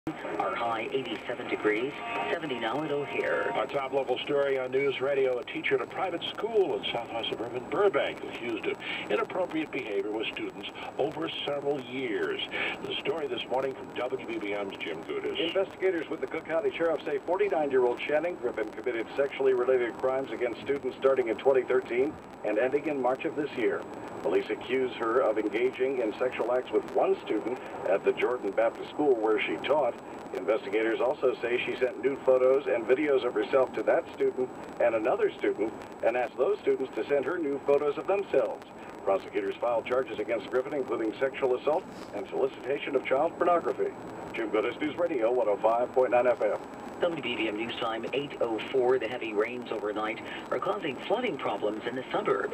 Our high 87 degrees, 70 now at O'Hare. Our top local story on News Radio, a teacher at a private school in southwest suburban Burbank accused of inappropriate behavior with students over several years. The story this morning from WBBM's Jim Gudis. Investigators with the Cook County Sheriff say 49-year-old Channing Griffin committed sexually related crimes against students starting in 2013 and ending in March of this year. Police accuse her of engaging in sexual acts with one student at the Jordan Baptist School where she taught. Investigators also say she sent nude photos and videos of herself to that student and another student and asked those students to send her nude photos of themselves. Prosecutors filed charges against Griffin, including sexual assault and solicitation of child pornography. Jim Gudis, News Radio, 105.9 FM. WBBM News Time 8:04. The heavy rains overnight are causing flooding problems in the suburbs.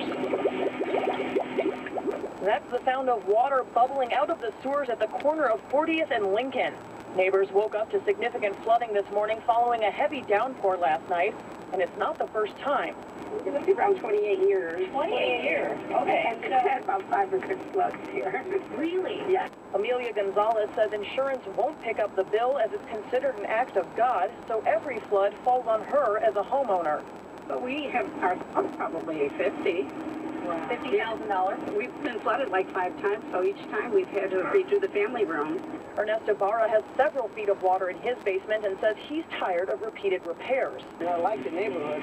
That's the sound of water bubbling out of the sewers at the corner of 40th and Lincoln. Neighbors woke up to significant flooding this morning following a heavy downpour last night, and it's not the first time. It must be around 28 years. 28 years? Okay. And we've had about 5 or 6 floods here. Really? Yeah. Amelia Gonzalez says insurance won't pick up the bill as it's considered an act of God, so every flood falls on her as a homeowner. But we have our probably 50. Wow. $50,000. We've been flooded like 5 times, so each time we've had to redo the family room. Ernesto Barra has several feet of water in his basement and says he's tired of repeated repairs. I like the neighborhood.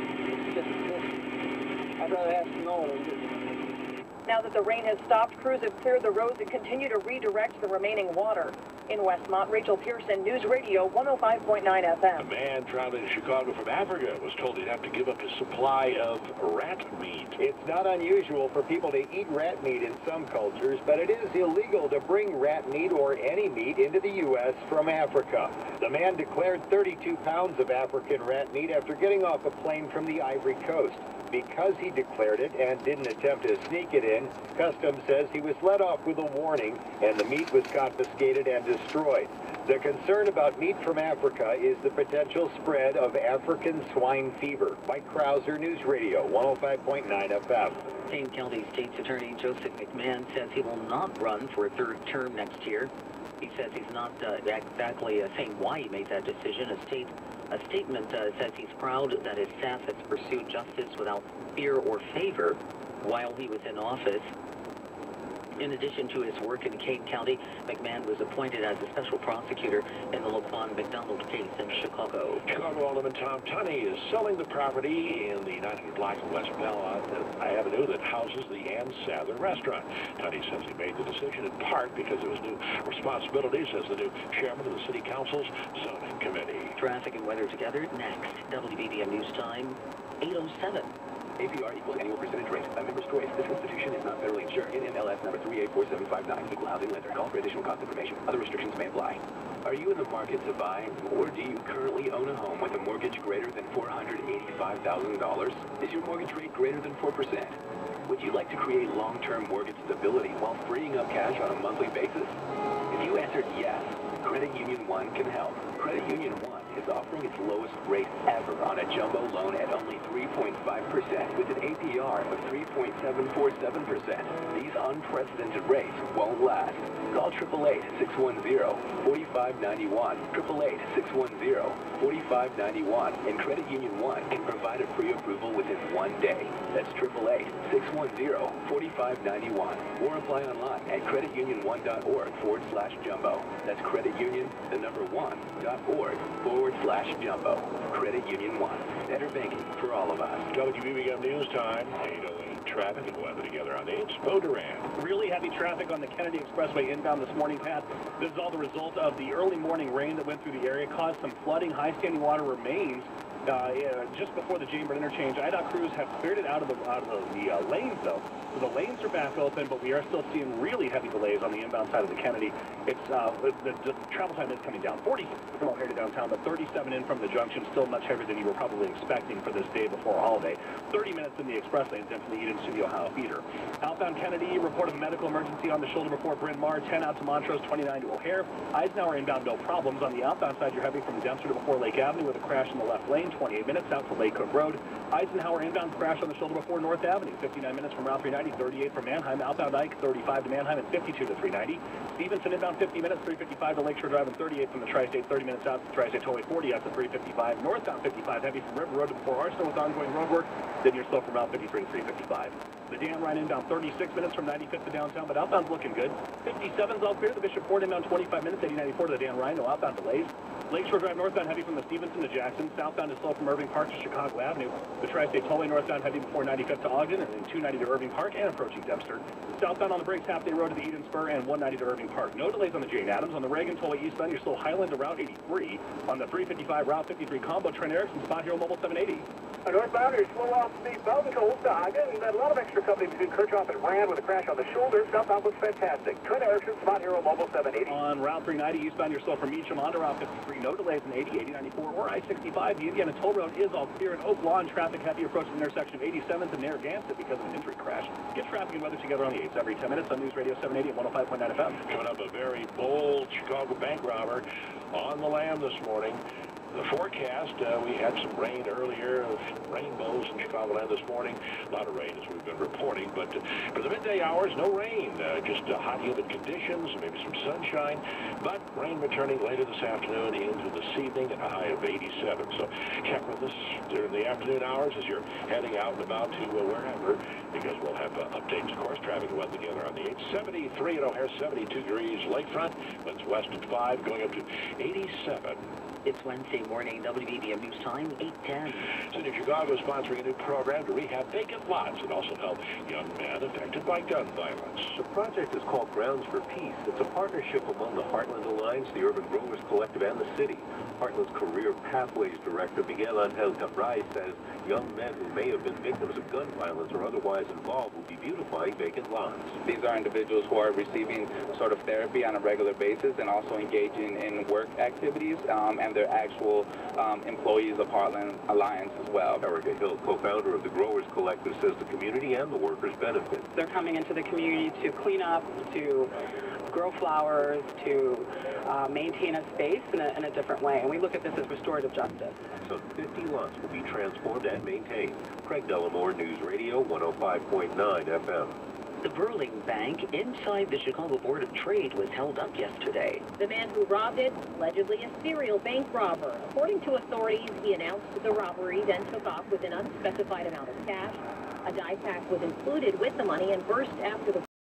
I'd rather have snow than just... Now that the rain has stopped, crews have cleared the roads and continue to redirect the remaining water. In Westmont, Rachel Pearson, News Radio 105.9 FM. A man traveling to Chicago from Africa was told he'd have to give up his supply of rat meat. It's not unusual for people to eat rat meat in some cultures, but it is illegal to bring rat meat or any meat into the U.S. from Africa. The man declared 32 pounds of African rat meat after getting off a plane from the Ivory Coast. Because he declared it and didn't attempt to sneak it in, Customs says he was let off with a warning and the meat was confiscated and destroyed. The concern about meat from Africa is the potential spread of African swine fever. Mike Krauser, News Radio, 105.9 FM. Kane County State's Attorney Joseph McMahon says he will not run for a third term next year. He says he's not exactly saying why he made that decision. A statement says he's proud that his staff has pursued justice without fear or favor while he was in office. In addition to his work in Kane County, McMahon was appointed as a special prosecutor in the Laquan McDonald case in Chicago. Chicago Alderman Tom Tunney is selling the property in the 900 block of West Belmont Avenue that houses the Ann Sadler restaurant. Tunney says he made the decision in part because of his new responsibilities as the new chairman of the City Council's zoning committee. Traffic and weather together next. WBBM News Time 8:07. APR equals annual percentage rate. A member's choice. This institution is not federally insured. NMLS number 384759. Equal housing lender. Call for additional cost information. Other restrictions may apply. Are you in the market to buy, or do you currently own a home with a mortgage greater than $485,000? Is your mortgage rate greater than 4%? Would you like to create long-term mortgage stability while freeing up cash on a monthly basis? If you answered yes, Credit Union One can help. Credit Union One is offering its lowest rate ever on a jumbo loan at only 3.5% with an APR of 3.747%. These unprecedented rates won't last. Call 888-610-4591. 888-610-4591. And Credit Union One can provide a pre-approval within 1 day. That's 888-610-4591. Or apply online at creditunion1.org/jumbo. That's creditunion1.org/jumbo. Credit Union One. Better banking for all of us. WBBM News Time 8:08. Traffic and weather together on 8. Bo Duran. Really heavy traffic on the Kennedy Expressway inbound this morning, Pat. This is all the result of the early morning rain that went through the area, caused some flooding. High standing water remains just before the Jamestown interchange. IDOT crews have cleared it out of the lanes, though. So the lanes are back open, but we are still seeing really heavy delays on the inbound side of the Kennedy. It's the travel time is coming down. 40 from O'Hare to downtown, but 37 in from the junction. Still much heavier than you were probably expecting for this day before a holiday. 30 minutes in the express lanes and from the Eden Studio Ohio feeder. Outbound Kennedy, report of medical emergency on the shoulder before Bryn Mawr. 10 out to Montrose, 29 to O'Hare. Eisenhower inbound, no problems. On the outbound side, you're heavy from Dempster to before Lake Avenue with a crash in the left lane. 28 minutes out to Lake Cook Road. Eisenhower inbound crash on the shoulder before North Avenue. 59 minutes from Route 390. 390, 38 from Manheim. Outbound Ike, 35 to Manheim and 52 to 390. Stevenson inbound 50 minutes, 355 to Lakeshore Drive and 38 from the Tri-State, 30 minutes out to the Tri-State Tollway, 40 out to 355. Northbound 55 heavy from River Road to before Arsenal with ongoing roadwork. Then you're slow from Route 53 to 355. The Dan Ryan inbound 36 minutes from 95th to downtown, but outbound's looking good. 57's all clear. The Bishop Ford inbound 25 minutes, 8094 to the Dan Ryan. No outbound delays. Lakeshore Drive northbound heavy from the Stevenson to Jackson. Southbound is slow from Irving Park to Chicago Avenue. The Tri-State Tollway northbound heavy before 95th to Ogden, and then 290 to Irving Park and approaching Dempster. Southbound on the brakes, Half Day Road to the Eden Spur, and 190 to Irving Park. No delays on the Jane Addams. On the Reagan Tollway eastbound, you're still Highland to Route 83. On the 355 Route 53 combo, Trent Erickson, Spot Hero Mobile 780. Northbound, you're slow off the Belton Cold to Ogden, and then a lot of extra company between Kirchhoff and Rand with a crash on the shoulder. Southbound looks fantastic. Trent Erickson, Spot Hero Mobile 780. On Route 390 eastbound, you're slow from Meacham on to Route 53. No delays in 80, 8094, or I-65. The Indiana Toll Road is all clear, and Oak Lawn traffic heavy approaching the intersection of 87th and Narragansett because of an injury crash. Get traffic and weather together on the 8s every 10 minutes on News Radio 780 at 105.9 FM. Coming up, a very bold Chicago bank robber on the lam this morning. The forecast, we had some rain earlier, rainbows in Chicagoland this morning. A lot of rain as we've been reporting, but for the midday hours, no rain. Just hot, humid conditions, maybe some sunshine, but rain returning later this afternoon into this evening at a high of 87. So check with us during the afternoon hours as you're heading out and about to wherever, because we'll have updates, of course, traffic and weather together on the 873 at O'Hare, 72 degrees lakefront, winds west at 5, going up to 87. It's Wednesday morning, WBBM News Time, 8:10. City of Chicago is sponsoring a new program to rehab vacant lots and also help young men affected by gun violence. The project is called Grounds for Peace. It's a partnership among the Heartland Alliance, the Urban Growers Collective, and the city. Heartland's Career Pathways Director, Miguel Angel Cabray, says young men who may have been victims of gun violence or otherwise involved will be beautifying vacant lots. These are individuals who are receiving sort of therapy on a regular basis and also engaging in work activities, and they're actual employees of Heartland Alliance as well. Erica Hill, co-founder of the Growers Collective, says the community and the workers benefit. They're coming into the community to clean up, to grow flowers, to maintain a space in a different way. And we look at this as restorative justice. So 50 lots will be transformed and maintained. Craig Dellamore, News Radio 105.9 FM. The Burling Bank inside the Chicago Board of Trade was held up yesterday. The man who robbed it, allegedly a serial bank robber. According to authorities, he announced the robbery, then took off with an unspecified amount of cash. A dye pack was included with the money and burst after the